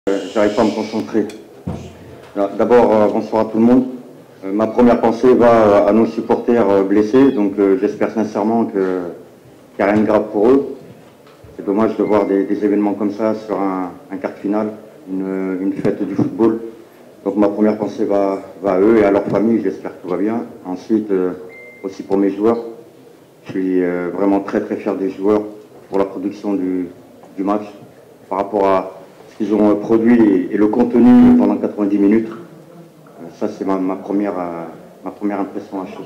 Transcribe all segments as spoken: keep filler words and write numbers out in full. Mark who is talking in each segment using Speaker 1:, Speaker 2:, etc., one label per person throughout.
Speaker 1: J'arrive pas à me concentrer. D'abord, euh, bonsoir à tout le monde. Euh, ma première pensée va à nos supporters euh, blessés, donc euh, j'espère sincèrement qu'il n'y a rien de grave pour eux. C'est dommage de voir des, des événements comme ça sur un, un quart de finale, une, une fête du football. Donc ma première pensée va, va à eux et à leur famille, j'espère que tout va bien. Ensuite, euh, aussi pour mes joueurs, je suis euh, vraiment très très fier des joueurs pour la production du, du match par rapport à ce qu'ils ont produit et, et le contenu pendant quatre-vingt-dix minutes. Euh, ça c'est ma, ma, première, euh, ma première impression à chaud.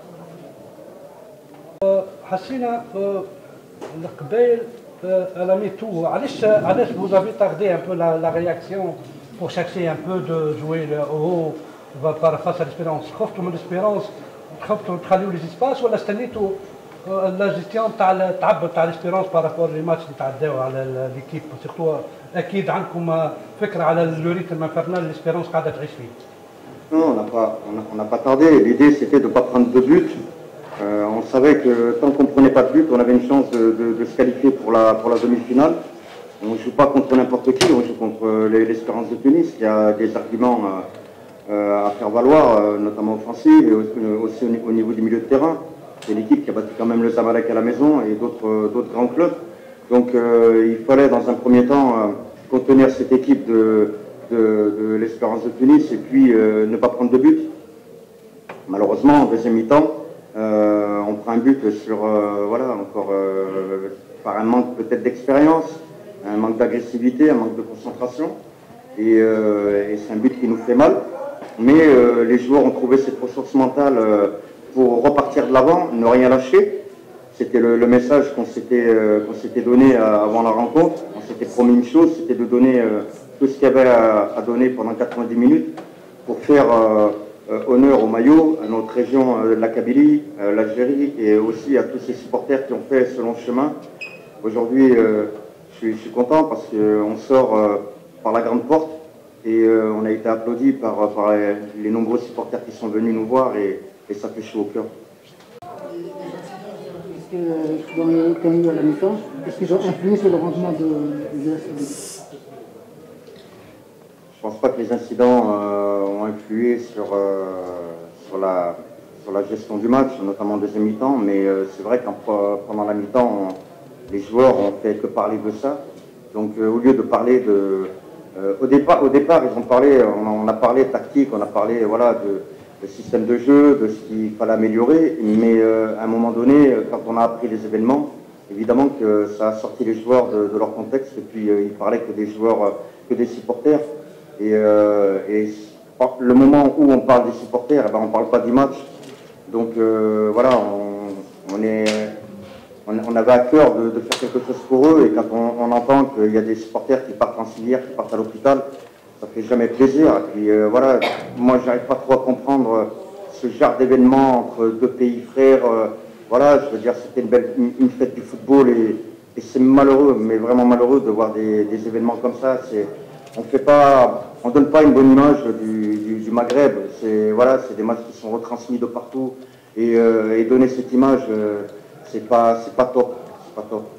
Speaker 2: حسينا القبائل à la mi-tour. علاش علاش vous avez tardé un peu la, la réaction pour chercher un peu de jouer le haut face à l'espérance. خفتوا من l'espérance خفتوا تخليوا les espaces ولا استنيتوا لا جيستيون تاع التعب تاع l'espérance par rapport les matchs اللي تعداو على l'équipe surtout اكيد عندكم فكره على le rythme infernal l'espérance قاعده تعيش فيه.
Speaker 1: Non, on n'a pas, on n'a pas tardé. L'idée c'était de ne pas prendre de but. Euh, on savait que tant qu'on ne prenait pas de but, on avait une chance de, de, de se qualifier pour la, pour la demi-finale. On ne joue pas contre n'importe qui, on joue contre l'Espérance de Tunis, qui a des arguments euh, à faire valoir, euh, notamment offensifs et aussi au, au niveau du milieu de terrain. C'est l'équipe qui a battu quand même le Zamalek à la maison et d'autres grands clubs. Donc euh, il fallait dans un premier temps euh, contenir cette équipe de, de, de l'Espérance de Tunis et puis euh, ne pas prendre de but. Malheureusement, en deuxième mi-temps, Euh, on prend un but sur, euh, voilà, encore euh, par un manque peut-être d'expérience, un manque d'agressivité, un manque de concentration, et, euh, et c'est un but qui nous fait mal. Mais euh, les joueurs ont trouvé cette ressource mentale euh, pour repartir de l'avant, ne rien lâcher. C'était le, le message qu'on s'était euh, qu'on s'était donné euh, avant la rencontre. On s'était promis une chose, c'était de donner euh, tout ce qu'il y avait à, à donner pendant quatre-vingt-dix minutes pour faire euh, Euh, honneur au maillot, à notre région euh, de la Kabylie, euh, l'Algérie et aussi à tous ces supporters qui ont fait ce long chemin. Aujourd'hui, euh, je, je suis content parce qu'on sort euh, par la grande porte et euh, on a été applaudi par, par les, les nombreux supporters qui sont venus nous voir et, et ça fait chaud au cœur.
Speaker 3: Est-ce que dans les cahiers à la mi-temps, est-ce qu'ils ont influé sur le rendement de, de la série?
Speaker 1: Je ne pense pas que les incidents euh, ont influé sur, euh, sur, la, sur la gestion du match, notamment en deuxième mi-temps, mais euh, c'est vrai que pendant la mi-temps, les joueurs ont fait que parler de ça. Donc euh, au lieu de parler de... Euh, au, départ, au départ, ils ont parlé, on a, on a parlé tactique, on a parlé voilà, de, de système de jeu, de ce qu'il fallait améliorer, mais euh, à un moment donné, quand on a appris les événements, évidemment que ça a sorti les joueurs de, de leur contexte, et puis euh, ils parlaient que des joueurs, que des supporters. Et, euh, et le moment où on parle des supporters, eh ben, on ne parle pas du match. Donc euh, voilà, on, on, est, on, on avait à cœur de, de faire quelque chose pour eux. Et quand on, on entend qu'il y a des supporters qui partent en civière, qui partent à l'hôpital, ça fait jamais plaisir. Et puis euh, voilà, moi j'arrive pas trop à comprendre ce genre d'événement entre deux pays frères. Euh, voilà, je veux dire, c'était une, belle, une, une fête du football et, et c'est malheureux, mais vraiment malheureux de voir des, des événements comme ça. On fait pas, on donne pas une bonne image du, du, du Maghreb. C'est voilà, c'est des matchs qui sont retransmis de partout et, euh, et donner cette image, euh, c'est pas, c'est pas top, c'est pas top.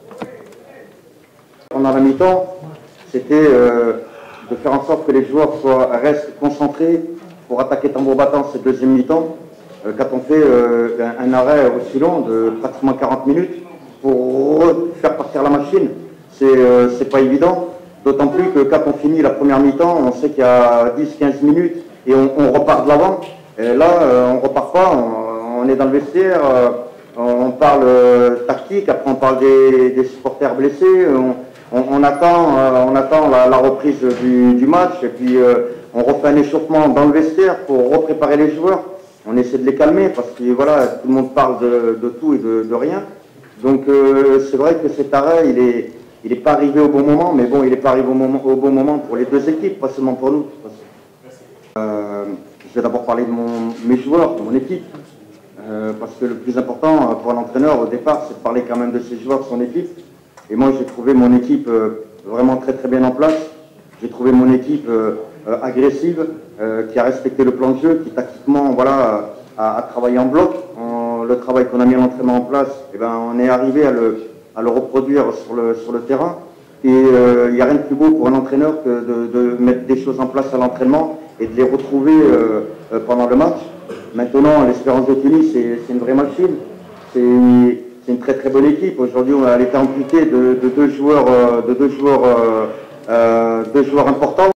Speaker 1: Pendant la mi-temps, c'était euh, de faire en sorte que les joueurs soient, restent concentrés pour attaquer tambour battant cette deuxième mi-temps. Euh, quand on fait euh, un, un arrêt aussi long de pratiquement quarante minutes pour faire partir la machine, c'est euh, c'est pas évident. D'autant plus que quand on finit la première mi-temps, on sait qu'il y a dix à quinze minutes et on, on repart de l'avant. Et là, euh, on ne repart pas, on, on est dans le vestiaire, euh, on parle euh, tactique, après on parle des, des supporters blessés, on, on, on attend, euh, on attend la, la reprise du, du match et puis euh, on refait un échauffement dans le vestiaire pour repréparer les joueurs. On essaie de les calmer parce que voilà, tout le monde parle de, de tout et de, de rien. Donc euh, c'est vrai que cet arrêt, il est... Il n'est pas arrivé au bon moment, mais bon, il n'est pas arrivé au, moment, au bon moment pour les deux équipes, pas seulement pour nous. Euh, je vais d'abord parler de mon, mes joueurs, de mon équipe, euh, parce que le plus important pour l'entraîneur au départ, c'est de parler quand même de ses joueurs, de son équipe. Et moi, j'ai trouvé mon équipe euh, vraiment très très bien en place. J'ai trouvé mon équipe euh, agressive, euh, qui a respecté le plan de jeu, qui tactiquement, voilà, a, a travaillé en bloc. En, le travail qu'on a mis à l'entraînement en place, eh ben, on est arrivé à le à le reproduire sur le, sur le terrain. Et il euh, n'y a rien de plus beau pour un entraîneur que de, de mettre des choses en place à l'entraînement et de les retrouver euh, euh, pendant le match. Maintenant, l'Espérance de Tunis, c'est une vraie machine. C'est une très très bonne équipe. Aujourd'hui, elle était amputée de, de deux joueurs, euh, de deux joueurs, euh, euh, deux joueurs importants.